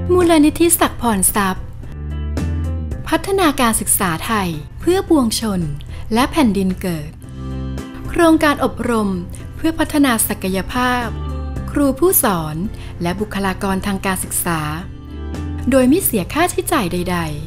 มูลนิธิศักดิ์พรทรัพย์พัฒนาการศึกษาไทยเพื่อปวงชนและแผ่นดินเกิดโครงการอบรมเพื่อพัฒนาศักยภาพครูผู้สอนและบุคลากรทางการศึกษาโดยไม่เสียค่าใช้จ่ายใดๆ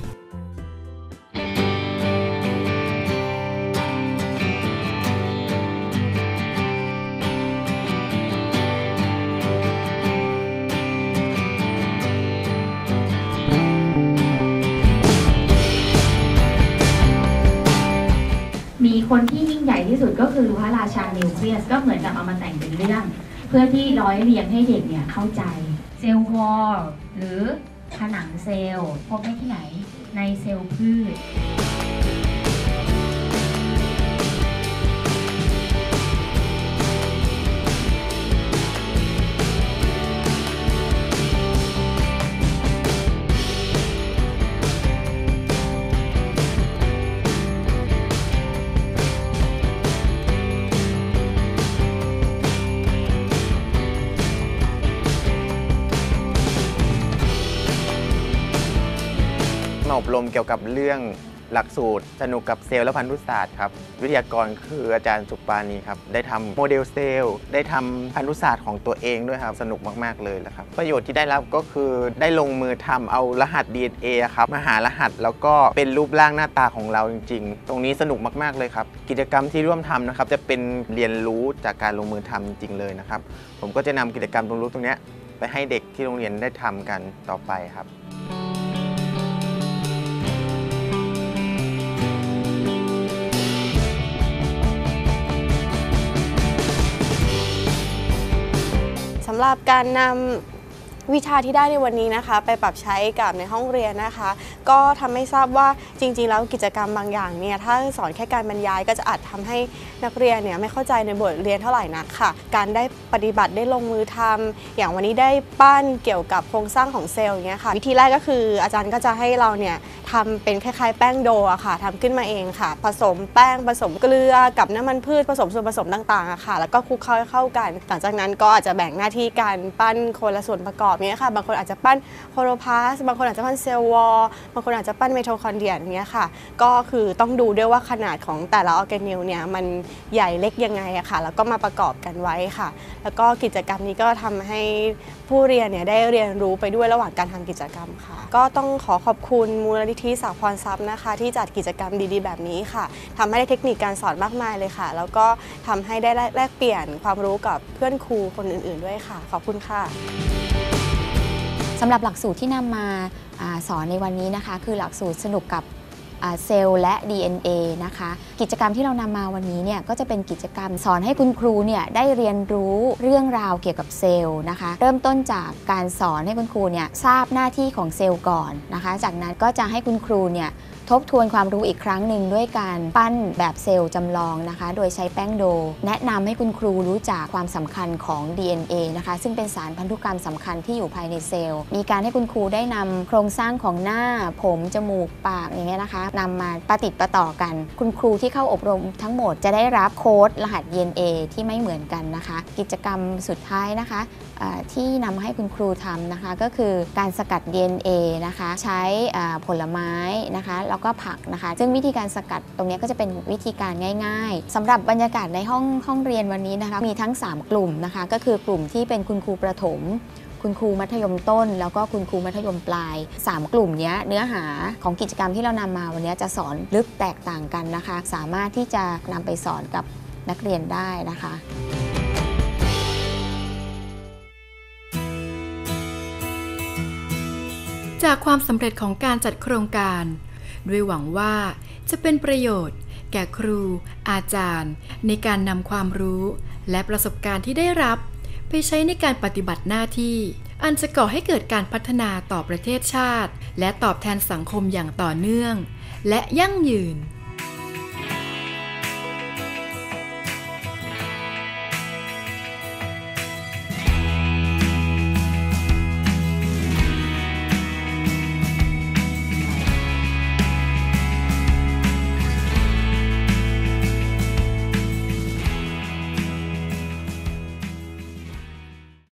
มีคนที่ยิ่งใหญ่ที่สุดก็คือพระราชานิวเคลียสก็เหมือนกับเอามาแต่งเป็นเรื่องเพื่อที่ร้อยเรียงให้เด็กเนี่ยเข้าใจเซลล์วอลหรือผนังเซลล์พบได้ที่ไหนในเซลล์พืชอบรมเกี่ยวกับเรื่องหลักสูตรสนุกกับเซลล์และพันธุศาสตร์ครับวิทยากรคืออาจารย์สุปานีครับได้ทำโมเดลเซลล์ได้ทำพันธุศาสตร์ของตัวเองด้วยครับสนุกมากๆเลยนะครับประโยชน์ที่ได้รับก็คือได้ลงมือทำเอารหัส DNA ครับมาหารหัสแล้วก็เป็นรูปร่างหน้าตาของเราจริงๆตรงนี้สนุกมากๆเลยครับกิจกรรมที่ร่วมทำนะครับจะเป็นเรียนรู้จากการลงมือทำจริงๆเลยนะครับผมก็จะนำกิจกรรมตรงนี้ไปให้เด็กที่โรงเรียนได้ทำกันต่อไปครับสำหรับการนำวิชาที่ได้ในวันนี้นะคะไปปรับใช้กับในห้องเรียนนะคะก็ทำให้ทราบว่าจริงๆแล้วกิจกรรมบางอย่างเนี่ยถ้าสอนแค่การบรรยายก็จะอาจทำให้นักเรียนเนี่ยไม่เข้าใจในบทเรียนเท่าไหร่นักค่ะการได้ปฏิบัติได้ลงมือทำอย่างวันนี้ได้ปั้นเกี่ยวกับโครงสร้างของเซลล์อย่างเงี้ยค่ะวิธีแรกก็คืออาจารย์ก็จะให้เราเนี่ยทำเป็นคล้ายๆแป้งโดอะค่ะทำขึ้นมาเองค่ะผสมแป้งผสมเกลือกับน้ำมันพืชผสมส่วนผสมต่างๆอะค่ะแล้วก็คลุกเคล้าให้เข้ากันหลังจากนั้นก็อาจจะแบ่งหน้าที่การปั้นคนละส่วนประกอบเนี้ยค่ะบางคนอาจจะปั้นโคโลพลาสต์บางคนอาจจะปั้นเซลล์วอลบางคนอาจจะปั้นไมโทคอนเดรียอย่างเงี้ยค่ะก็คือต้องดูด้วยว่าขนาดของแต่ละออร์แกเนลเนี่ยมันใหญ่เล็กยังไงอะค่ะแล้วก็มาประกอบกันไว้ค่ะแล้วก็กิจกรรมนี้ก็ทำให้ผู้เรียนเนี่ยได้เรียนรู้ไปด้วยระหว่างการทำกิจกรรมค่ะก็ต้องขอบคุณมูลนิธิศักดิ์พรทรัพย์นะคะที่จัดกิจกรรมดีๆแบบนี้ค่ะทำให้ได้เทคนิคการสอนมากมายเลยค่ะแล้วก็ทำให้ได้แลกเปลี่ยนความรู้กับเพื่อนครูคนอื่นๆด้วยค่ะขอบคุณค่ะสำหรับหลักสูตรที่นำมาสอนในวันนี้นะคะคือหลักสูตรสนุกกับเซลล์และ DNA นะคะกิจกรรมที่เรานำมาวันนี้เนี่ยก็จะเป็นกิจกรรมสอนให้คุณครูเนี่ยได้เรียนรู้เรื่องราวเกี่ยวกับเซลล์นะคะเริ่มต้นจากการสอนให้คุณครูเนี่ยทราบหน้าที่ของเซลล์ก่อนนะคะจากนั้นก็จะให้คุณครูเนี่ยทบทวนความรู้อีกครั้งหนึ่งด้วยการปั้นแบบเซลล์จำลองนะคะโดยใช้แป้งโดแนะนำให้คุณครูรู้จักความสำคัญของ DNA นะคะซึ่งเป็นสารพันธุกรรมสำคัญที่อยู่ภายในเซลล์มีการให้คุณครูได้นำโครงสร้างของหน้าผมจมูกปากอย่างเงี้ยนะคะนำมาประติดประต่อกันคุณครูที่เข้าอบรมทั้งหมดจะได้รับโค้ดรหัส DNA ที่ไม่เหมือนกันนะคะกิจกรรมสุดท้ายนะคะที่นำให้คุณครูทำนะคะก็คือการสกัด DNA นะคะใช้ผลไม้นะคะแล้วก็ผักนะคะซึ่งวิธีการสกัดตรงนี้ก็จะเป็นวิธีการง่ายๆสำหรับบรรยากาศในห้องเรียนวันนี้นะคะมีทั้ง3กลุ่มนะคะก็คือกลุ่มที่เป็นคุณครูประถมคุณครูมัธยมต้นแล้วก็คุณครูมัธยมปลาย3กลุ่มนี้เนื้อหาของกิจกรรมที่เรานำมาวันนี้จะสอนลึกแตกต่างกันนะคะสามารถที่จะนำไปสอนกับนักเรียนได้นะคะจากความสำเร็จของการจัดโครงการด้วยหวังว่าจะเป็นประโยชน์แก่ครูอาจารย์ในการนำความรู้และประสบการณ์ที่ได้รับไปใช้ในการปฏิบัติหน้าที่อันจะก่อให้เกิดการพัฒนาต่อประเทศชาติและตอบแทนสังคมอย่างต่อเนื่องและยั่งยืน